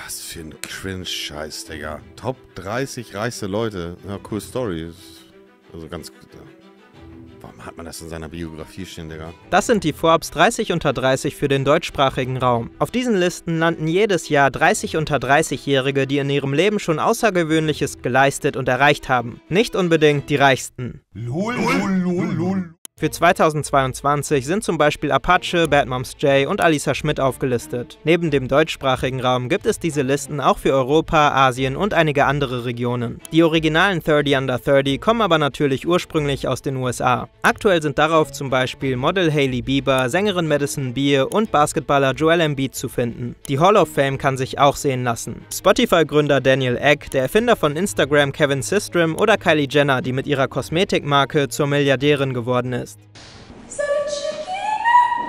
Was für ein Cringe-Scheiß, Digga. Top 30 reichste Leute. Ja, cool Story. Also ganz gut. Warum hat man das in seiner Biografie stehen, Digga? Das sind die Forbes 30 unter 30 für den deutschsprachigen Raum. Auf diesen Listen landen jedes Jahr 30 unter 30-Jährige, die in ihrem Leben schon Außergewöhnliches geleistet und erreicht haben. Nicht unbedingt die Reichsten. Für 2022 sind zum Beispiel Apache, Bad Moms J und Alisa Schmidt aufgelistet. Neben dem deutschsprachigen Raum gibt es diese Listen auch für Europa, Asien und einige andere Regionen. Die originalen 30 Under 30 kommen aber natürlich ursprünglich aus den USA. Aktuell sind darauf zum Beispiel Model Hailey Bieber, Sängerin Madison Beer und Basketballer Joel Embiid zu finden. Die Hall of Fame kann sich auch sehen lassen. Spotify-Gründer Daniel Ek, der Erfinder von Instagram Kevin Systrom oder Kylie Jenner, die mit ihrer Kosmetikmarke zur Milliardärin geworden ist. Is that a chicken?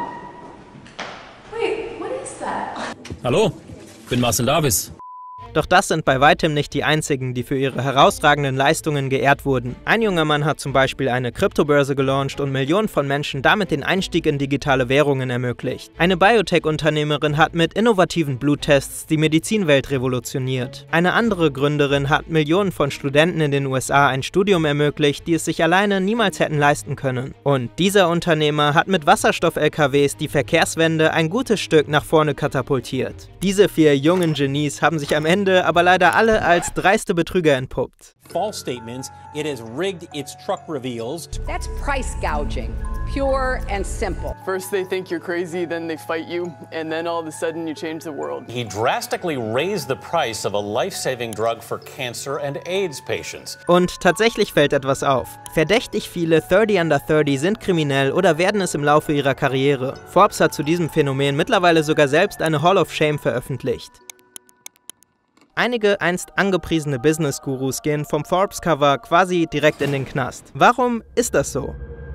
Wait, what is that? Hallo, bin Marcel Davis. Doch das sind bei weitem nicht die einzigen, die für ihre herausragenden Leistungen geehrt wurden. Ein junger Mann hat zum Beispiel eine Kryptobörse gelauncht und Millionen von Menschen damit den Einstieg in digitale Währungen ermöglicht. Eine Biotech-Unternehmerin hat mit innovativen Bluttests die Medizinwelt revolutioniert. Eine andere Gründerin hat Millionen von Studenten in den USA ein Studium ermöglicht, die es sich alleine niemals hätten leisten können. Und dieser Unternehmer hat mit Wasserstoff-LKWs die Verkehrswende ein gutes Stück nach vorne katapultiert. Diese 4 jungen Genies haben sich am Ende aber leider alle als dreiste Betrüger entpuppt. False statements, it has rigged its truck reveals. That's price gouging, pure and simple. First they think you're crazy, then they fight you, and then all of a sudden you change the world. He drastically raised the price of a life-saving drug for cancer and AIDS patients. Und tatsächlich fällt etwas auf. Verdächtig viele 30 Under 30 sind kriminell oder werden es im Laufe ihrer Karriere. Forbes hat zu diesem Phänomen mittlerweile sogar selbst eine Hall of Shame veröffentlicht. Einige einst angepriesene Business-Gurus gehen vom Forbes-Cover quasi direkt in den Knast. Warum ist das so?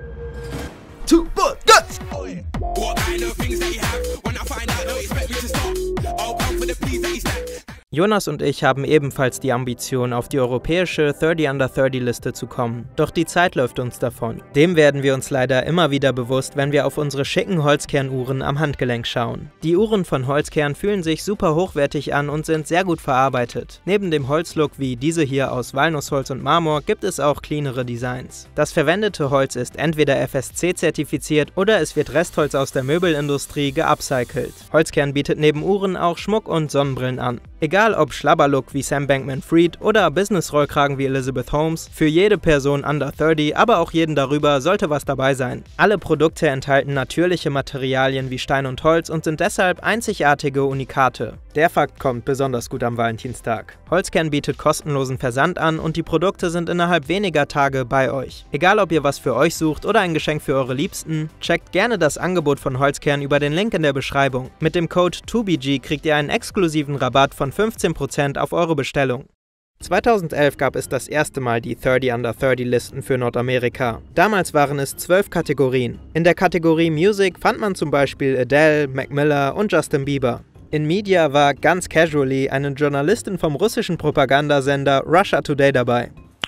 Jonas und ich haben ebenfalls die Ambition, auf die europäische 30 Under 30 Liste zu kommen. Doch die Zeit läuft uns davon. Dem werden wir uns leider immer wieder bewusst, wenn wir auf unsere schicken Holzkernuhren am Handgelenk schauen. Die Uhren von Holzkern fühlen sich super hochwertig an und sind sehr gut verarbeitet. Neben dem Holzlook wie diese hier aus Walnussholz und Marmor gibt es auch cleanere Designs. Das verwendete Holz ist entweder FSC zertifiziert oder es wird Restholz aus der Möbelindustrie geupcycelt. Holzkern bietet neben Uhren auch Schmuck und Sonnenbrillen an. Egal ob Schlabberlook wie Sam Bankman-Fried oder Business-Rollkragen wie Elizabeth Holmes, für jede Person under 30, aber auch jeden darüber sollte was dabei sein. Alle Produkte enthalten natürliche Materialien wie Stein und Holz und sind deshalb einzigartige Unikate. Der Fakt kommt besonders gut am Valentinstag. Holzkern bietet kostenlosen Versand an und die Produkte sind innerhalb weniger Tage bei euch. Egal ob ihr was für euch sucht oder ein Geschenk für eure Liebsten, checkt gerne das Angebot von Holzkern über den Link in der Beschreibung. Mit dem Code 2BG kriegt ihr einen exklusiven Rabatt von 15% auf eure Bestellung. 2011 gab es das erste Mal die 30 Under 30 Listen für Nordamerika. Damals waren es 12 Kategorien. In der Kategorie Music fand man zum Beispiel Adele, Mac Miller und Justin Bieber. In Media war ganz casually eine Journalistin vom russischen Propagandasender Russia Today dabei.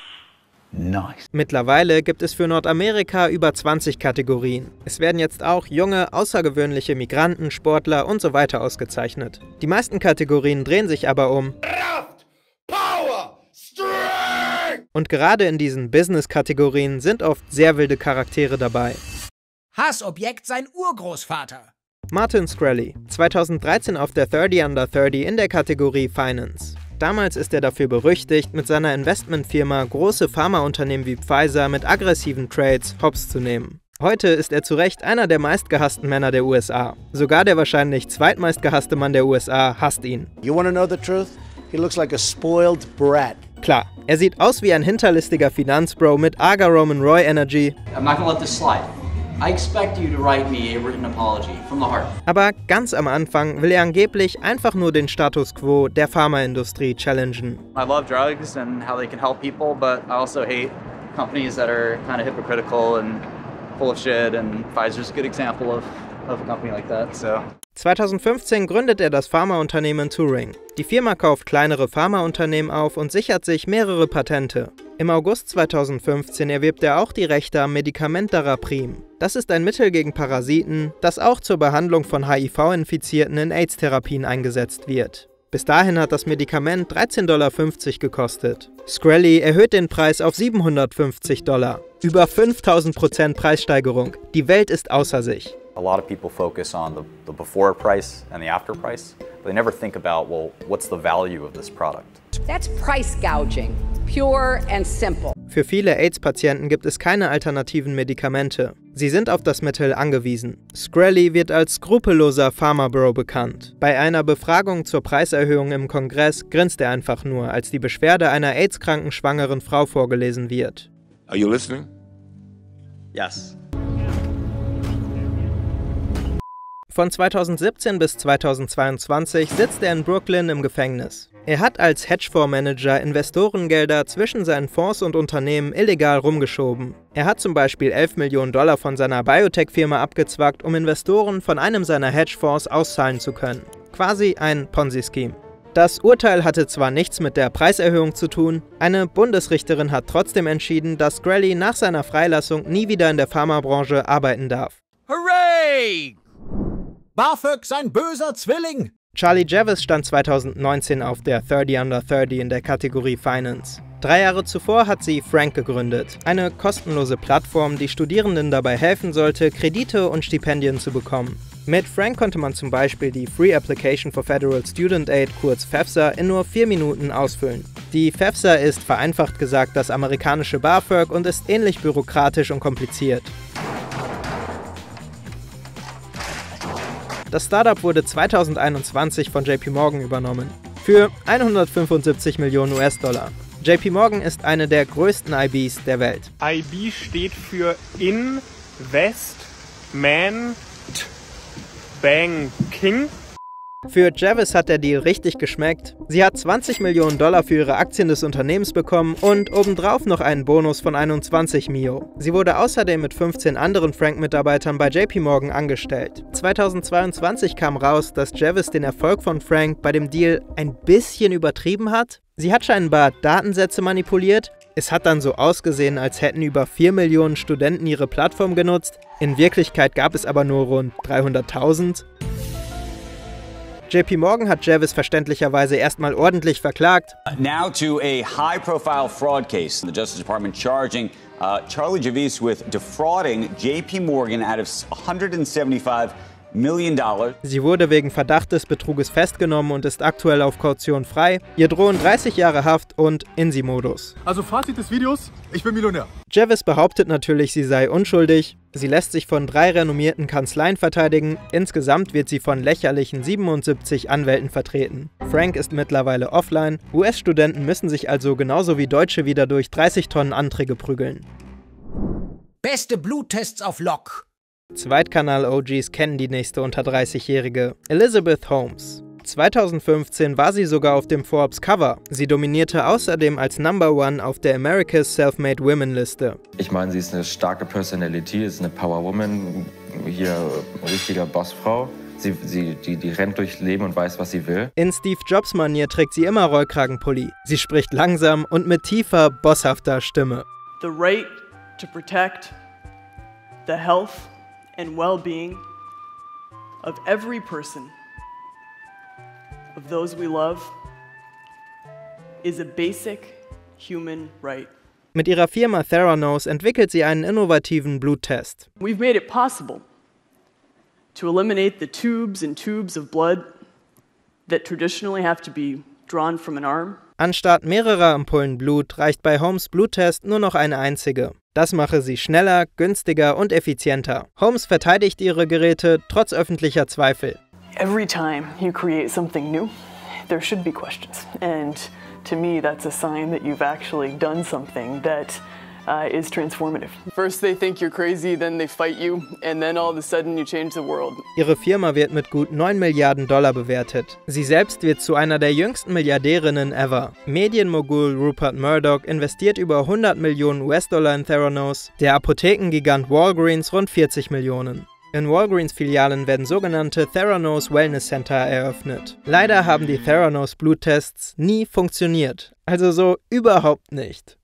Nice. Mittlerweile gibt es für Nordamerika über 20 Kategorien. Es werden jetzt auch junge, außergewöhnliche Migranten, Sportler und so weiter ausgezeichnet. Die meisten Kategorien drehen sich aber um Kraft, Power, Strength! Und gerade in diesen Business-Kategorien sind oft sehr wilde Charaktere dabei. Hassobjekt sein Urgroßvater. Martin Shkreli, 2013 auf der 30 Under 30 in der Kategorie Finance. Damals ist er dafür berüchtigt, mit seiner Investmentfirma große Pharmaunternehmen wie Pfizer mit aggressiven Trades hops zu nehmen. Heute ist er zu Recht einer der meistgehassten Männer der USA. Sogar der wahrscheinlich zweitmeistgehasste Mann der USA hasst ihn. You wanna know the truth? He looks like a spoiled brat. Klar, er sieht aus wie ein hinterlistiger Finanzbro mit arger Roman Roy Energy. I'm not gonna let this slide. I expect you to write me a written apology from the heart. Aber ganz am Anfang will er angeblich einfach nur den Status quo der Pharmaindustrie challengen. I love drugs and how they can help people, but I also hate companies that are kind of hypocritical and full of shit, and Pfizer's a good example of a company like that, so. 2015 gründet er das Pharmaunternehmen Turing. Die Firma kauft kleinere Pharmaunternehmen auf und sichert sich mehrere Patente. Im August 2015 erwirbt er auch die Rechte am Medikament Daraprim. Das ist ein Mittel gegen Parasiten, das auch zur Behandlung von HIV-Infizierten in AIDS-Therapien eingesetzt wird. Bis dahin hat das Medikament $13,50 gekostet. Shkreli erhöht den Preis auf $750. Über 5000% Preissteigerung. Die Welt ist außer sich. A lot of people focus on the before price and the after price, but they never think about, well, what's the value of this product? That's price gouging, pure and simple. Für viele AIDS-Patienten gibt es keine alternativen Medikamente. Sie sind auf das Mittel angewiesen. Shkreli wird als skrupelloser Pharma-Bro bekannt. Bei einer Befragung zur Preiserhöhung im Kongress grinst er einfach nur, als die Beschwerde einer AIDS-kranken schwangeren Frau vorgelesen wird. Are you listening? Yes. Von 2017 bis 2022 sitzt er in Brooklyn im Gefängnis. Er hat als Hedgefondsmanager Investorengelder zwischen seinen Fonds und Unternehmen illegal rumgeschoben. Er hat zum Beispiel $11 Millionen von seiner Biotech-Firma abgezwackt, um Investoren von einem seiner Hedgefonds auszahlen zu können. Quasi ein Ponzi-Scheme. Das Urteil hatte zwar nichts mit der Preiserhöhung zu tun, eine Bundesrichterin hat trotzdem entschieden, dass Shkreli nach seiner Freilassung nie wieder in der Pharmabranche arbeiten darf. Hooray! BAföG, sein böser Zwilling! Charlie Javice stand 2019 auf der 30 Under 30 in der Kategorie Finance. 3 Jahre zuvor hat sie Frank gegründet, eine kostenlose Plattform, die Studierenden dabei helfen sollte, Kredite und Stipendien zu bekommen. Mit Frank konnte man zum Beispiel die Free Application for Federal Student Aid, kurz FAFSA, in nur 4 Minuten ausfüllen. Die FAFSA ist vereinfacht gesagt das amerikanische BAföG und ist ähnlich bürokratisch und kompliziert. Das Startup wurde 2021 von JP Morgan übernommen. Für 175 Millionen US-Dollar. JP Morgan ist eine der größten IBs der Welt. IB steht für Investment Banking. Für Javice hat der Deal richtig geschmeckt. Sie hat $20 Millionen für ihre Aktien des Unternehmens bekommen und obendrauf noch einen Bonus von 21 Mio. Sie wurde außerdem mit 15 anderen Frank-Mitarbeitern bei JP Morgan angestellt. 2022 kam raus, dass Javice den Erfolg von Frank bei dem Deal ein bisschen übertrieben hat. Sie hat scheinbar Datensätze manipuliert. Es hat dann so ausgesehen, als hätten über 4 Millionen Studenten ihre Plattform genutzt. In Wirklichkeit gab es aber nur rund 300.000. JP Morgan hat Javice verständlicherweise erstmal ordentlich verklagt. Now to a high-profile fraud case. The Justice Department charging Charlie Javice with defrauding JP Morgan out of $175 million. Sie wurde wegen Verdacht des Betruges festgenommen und ist aktuell auf Kaution frei. Ihr drohen 30 Jahre Haft und INSI-Modus. Also Fazit des Videos, ich bin Millionär. Javice behauptet natürlich, sie sei unschuldig. Sie lässt sich von 3 renommierten Kanzleien verteidigen. Insgesamt wird sie von lächerlichen 77 Anwälten vertreten. Frank ist mittlerweile offline. US-Studenten müssen sich also genauso wie Deutsche wieder durch 30 Tonnen Anträge prügeln. Beste Bluttests auf Lock. Zweitkanal-OGs kennen die nächste unter 30-Jährige, Elizabeth Holmes. 2015 war sie sogar auf dem Forbes-Cover. Sie dominierte außerdem als Number One auf der America's Self-Made Women-Liste. Ich meine, sie ist eine starke Personality, ist eine Power-Woman, hier richtiger Bossfrau. Die rennt durchs Leben und weiß, was sie will. In Steve Jobs-Manier trägt sie immer Rollkragenpulli. Sie spricht langsam und mit tiefer, bosshafter Stimme. The right to protect the health and well-being of every person, of those we love, is a basic human right. Mit ihrer Firma Theranos entwickelt sie einen innovativen Bluttest. We've made it possible to eliminate the tubes and tubes of blood that traditionally have to be drawn from an arm. Anstatt mehrerer Ampullen Blut reicht bei Holmes Bluttest nur noch eine einzige. Das mache sie schneller, günstiger und effizienter. Holmes verteidigt ihre Geräte trotz öffentlicher Zweifel. Every time you create something new, there should be questions. And to me, that's a sign that you've actually done something that is transformative. First they think you're crazy, then they fight you, and then all of a sudden you change the world. Ihre Firma wird mit gut $9 Milliarden bewertet. Sie selbst wird zu einer der jüngsten Milliardärinnen ever. Medienmogul Rupert Murdoch investiert über 100 Millionen US-Dollar in Theranos, der Apothekengigant Walgreens rund 40 Millionen. In Walgreens-Filialen werden sogenannte Theranos Wellness Center eröffnet. Leider haben die Theranos Bluttests nie funktioniert. Also so überhaupt nicht.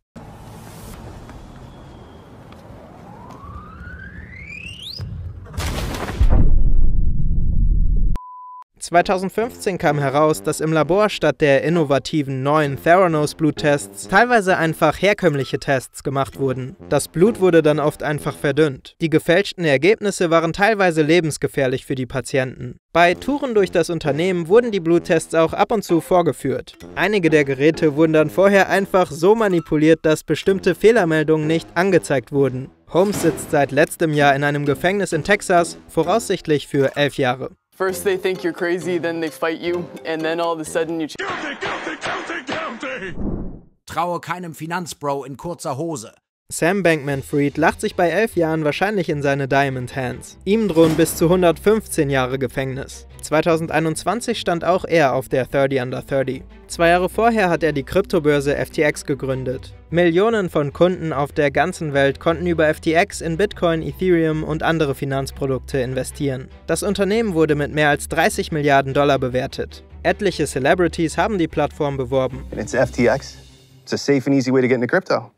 2015 kam heraus, dass im Labor statt der innovativen neuen Theranos-Bluttests teilweise einfach herkömmliche Tests gemacht wurden. Das Blut wurde dann oft einfach verdünnt. Die gefälschten Ergebnisse waren teilweise lebensgefährlich für die Patienten. Bei Touren durch das Unternehmen wurden die Bluttests auch ab und zu vorgeführt. Einige der Geräte wurden dann vorher einfach so manipuliert, dass bestimmte Fehlermeldungen nicht angezeigt wurden. Holmes sitzt seit letztem Jahr in einem Gefängnis in Texas, voraussichtlich für 11 Jahre. First they think you're crazy, then they fight you, and then all of a sudden you... Traue keinem Finanzbro in kurzer Hose. Sam Bankman-Fried lacht sich bei 11 Jahren wahrscheinlich in seine Diamond Hands. Ihm drohen bis zu 115 Jahre Gefängnis. 2021 stand auch er auf der 30 Under 30. 2 Jahre vorher hat er die Kryptobörse FTX gegründet. Millionen von Kunden auf der ganzen Welt konnten über FTX in Bitcoin, Ethereum und andere Finanzprodukte investieren. Das Unternehmen wurde mit mehr als 30 Milliarden Dollar bewertet. Etliche Celebrities haben die Plattform beworben. It's FTX. It's a safe and easy way to get into crypto.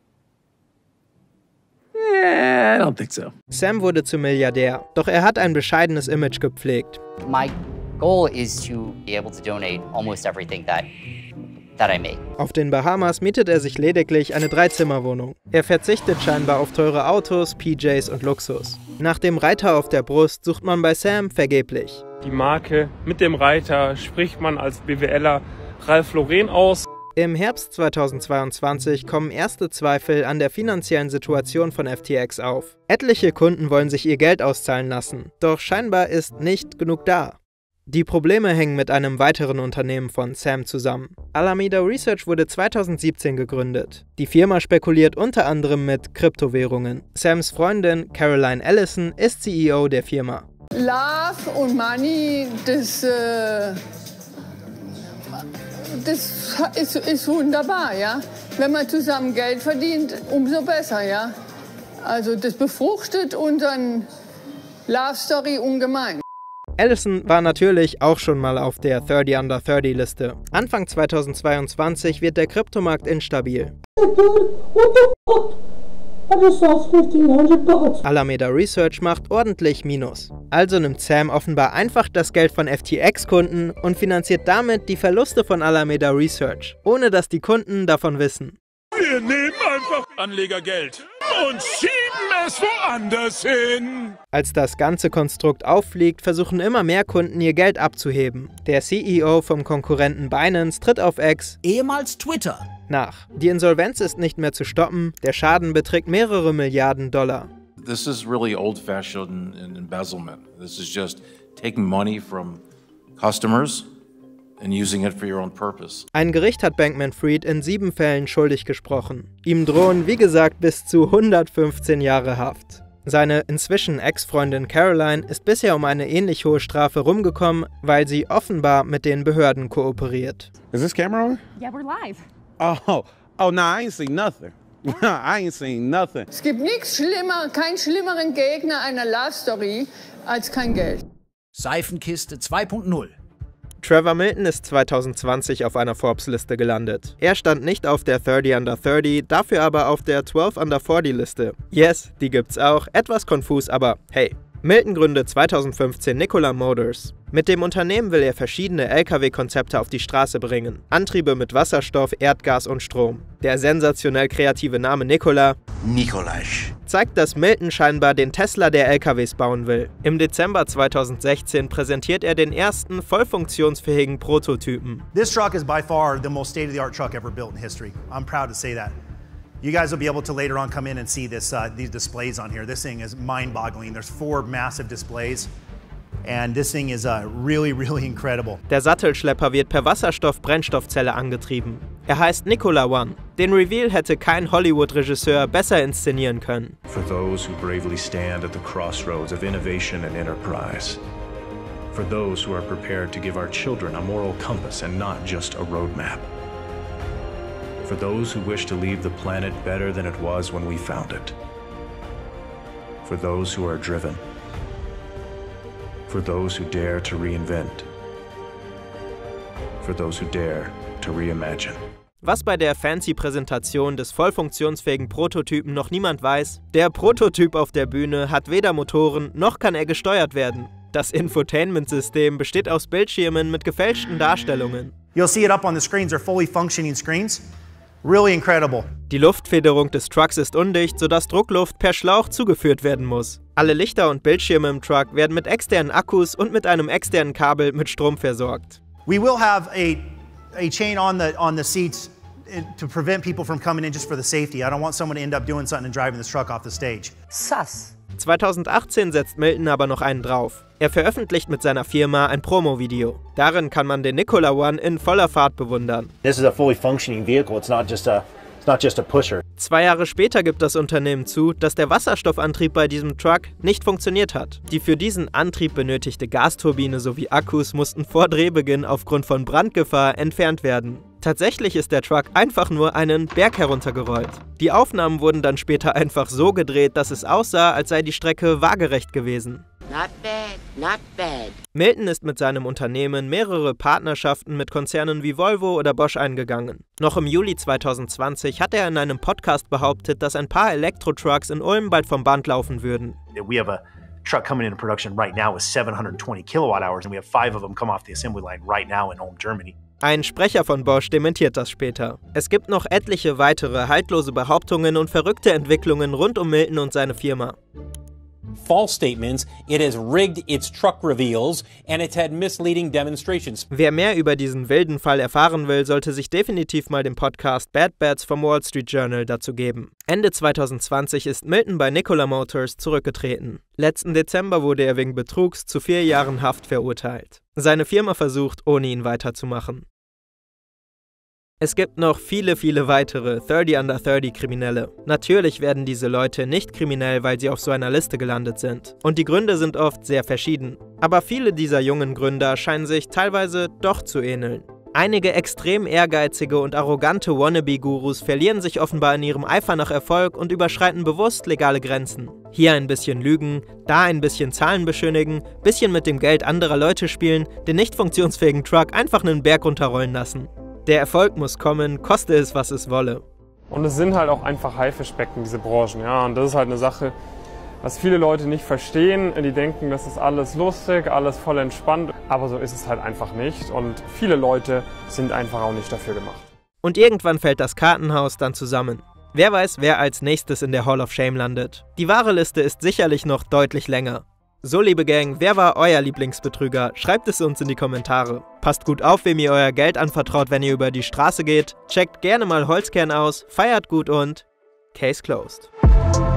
I don't think so. Sam wurde zum Milliardär, doch er hat ein bescheidenes Image gepflegt. My goal is to be able to donate almost everything that I make. Auf den Bahamas mietet er sich lediglich eine 3-Zimmer-Wohnung. Er verzichtet scheinbar auf teure Autos, PJs und Luxus. Nach dem Reiter auf der Brust sucht man bei Sam vergeblich. Die Marke mit dem Reiter spricht man als BWLer Ralph Lauren aus. Im Herbst 2022 kommen erste Zweifel an der finanziellen Situation von FTX auf. Etliche Kunden wollen sich ihr Geld auszahlen lassen, doch scheinbar ist nicht genug da. Die Probleme hängen mit einem weiteren Unternehmen von Sam zusammen. Alameda Research wurde 2017 gegründet. Die Firma spekuliert unter anderem mit Kryptowährungen. Sams Freundin Caroline Ellison ist CEO der Firma. Love und Money, das ist wunderbar, ja. Wenn man zusammen Geld verdient, umso besser, ja. Also das befruchtet unseren Love Story ungemein. Ellison war natürlich auch schon mal auf der 30 Under 30 Liste. Anfang 2022 wird der Kryptomarkt instabil. Alameda Research macht ordentlich Minus. Also nimmt Sam offenbar einfach das Geld von FTX-Kunden und finanziert damit die Verluste von Alameda Research, ohne dass die Kunden davon wissen. Wir nehmen einfach Anlegergeld und schieben es woanders hin. Als das ganze Konstrukt auffliegt, versuchen immer mehr Kunden ihr Geld abzuheben. Der CEO vom Konkurrenten Binance tritt auf X, ehemals Twitter, nach. Die Insolvenz ist nicht mehr zu stoppen, der Schaden beträgt mehrere Milliarden Dollar. This is really old-fashioned embezzlement. This is just taking money from customers and using it for your own purpose. Ein Gericht hat Bankman-Fried in 7 Fällen schuldig gesprochen. Ihm drohen, wie gesagt, bis zu 115 Jahre Haft. Seine inzwischen Ex-Freundin Caroline ist bisher um eine ähnlich hohe Strafe rumgekommen, weil sie offenbar mit den Behörden kooperiert. Is this camera on? Yeah, we're live. Oh, no, I ain't seen nothing. I ain't seen nothing. Es gibt nichts schlimmer, keinen schlimmeren Gegner einer Love Story als kein Geld. Seifenkiste 2.0. Trevor Milton ist 2020 auf einer Forbes-Liste gelandet. Er stand nicht auf der 30 Under 30, dafür aber auf der 12 Under 40 Liste. Yes, die gibt's auch, etwas konfus, aber hey. Milton gründet 2015 Nikola Motors. Mit dem Unternehmen will er verschiedene LKW-Konzepte auf die Straße bringen. Antriebe mit Wasserstoff, Erdgas und Strom. Der sensationell kreative Name Nikola zeigt, dass Milton scheinbar den Tesla der LKWs bauen will. Im Dezember 2016 präsentiert er den ersten voll funktionsfähigen Prototypen. This truck is by far the most state-of-the-art truck ever built in history. I'm proud to say that. You guys will be able to later on come in and see this, these displays on here. This thing is mind-boggling. There's 4 massive displays. And this thing is really, really incredible. Der Sattelschlepper wird per Wasserstoff-Brennstoffzelle angetrieben. Er heißt Nikola One. Den Reveal hätte kein Hollywood-Regisseur besser inszenieren können. For those who bravely stand at the crossroads of innovation and enterprise. For those who are prepared to give our children a moral compass and not just a roadmap. For those who wish to leave the planet better than it was when we found it. For those who are driven. For those who dare to reinvent. For those who dare to reimagine. Was bei der fancy Präsentation des voll funktionsfähigen Prototypen noch niemand weiß, der Prototyp auf der Bühne hat weder Motoren, noch kann er gesteuert werden. Das Infotainment-System besteht aus Bildschirmen mit gefälschten Darstellungen. You'll see it up on the screens. They're fully functioning screens. Really incredible. Die Luftfederung des Trucks ist undicht, sodass Druckluft per Schlauch zugeführt werden muss. Alle Lichter und Bildschirme im Truck werden mit externen Akkus und mit einem externen Kabel mit Strom versorgt. We will have a chain on the seats to prevent people from coming in just for the safety. I don't want someone to end up doing something and driving this truck off the stage. Sus. 2018 setzt Milton aber noch einen drauf. Er veröffentlicht mit seiner Firma ein Promo-Video. Darin kann man den Nikola One in voller Fahrt bewundern. This is a fully functioning vehicle. It's not just a pusher. 2 Jahre später gibt das Unternehmen zu, dass der Wasserstoffantrieb bei diesem Truck nicht funktioniert hat. Die für diesen Antrieb benötigte Gasturbine sowie Akkus mussten vor Drehbeginn aufgrund von Brandgefahr entfernt werden. Tatsächlich ist der Truck einfach nur einen Berg heruntergerollt. Die Aufnahmen wurden dann später einfach so gedreht, dass es aussah, als sei die Strecke waagerecht gewesen. Not bad, not bad. Milton ist mit seinem Unternehmen mehrere Partnerschaften mit Konzernen wie Volvo oder Bosch eingegangen. Noch im Juli 2020 hat er in einem Podcast behauptet, dass ein paar Elektro-Trucks in Ulm bald vom Band laufen würden. We have a truck coming into production right now with 720 kilowatt hours, and we have 5 of them come off the assembly line right now in Ulm, Germany. Ein Sprecher von Bosch dementiert das später. Es gibt noch etliche weitere haltlose Behauptungen und verrückte Entwicklungen rund um Milton und seine Firma. False statements, it has rigged its truck reveals, and it's had misleading demonstrations. Wer mehr über diesen wilden Fall erfahren will, sollte sich definitiv mal den Podcast Bad Bats vom Wall Street Journal dazu geben. Ende 2020 ist Milton bei Nikola Motors zurückgetreten. Letzten Dezember wurde er wegen Betrugs zu 4 Jahren Haft verurteilt. Seine Firma versucht, ohne ihn weiterzumachen. Es gibt noch viele weitere 30 Under 30 Kriminelle. Natürlich werden diese Leute nicht kriminell, weil sie auf so einer Liste gelandet sind. Und die Gründe sind oft sehr verschieden. Aber viele dieser jungen Gründer scheinen sich teilweise doch zu ähneln. Einige extrem ehrgeizige und arrogante Wannabe-Gurus verlieren sich offenbar in ihrem Eifer nach Erfolg und überschreiten bewusst legale Grenzen. Hier ein bisschen lügen, da ein bisschen Zahlen beschönigen, bisschen mit dem Geld anderer Leute spielen, den nicht funktionsfähigen Truck einfach einen Berg runterrollen lassen. Der Erfolg muss kommen, koste es, was es wolle. Und es sind halt auch einfach Haifischbecken, diese Branchen. Ja? Und das ist halt eine Sache, was viele Leute nicht verstehen. Die denken, das ist alles lustig, alles voll entspannt. Aber so ist es halt einfach nicht. Und viele Leute sind einfach auch nicht dafür gemacht. Und irgendwann fällt das Kartenhaus dann zusammen. Wer weiß, wer als nächstes in der Hall of Shame landet. Die wahre Liste ist sicherlich noch deutlich länger. So, liebe Gang, wer war euer Lieblingsbetrüger? Schreibt es uns in die Kommentare. Passt gut auf, wem ihr euer Geld anvertraut, wenn ihr über die Straße geht. Checkt gerne mal Holzkern aus, feiert gut und Case closed.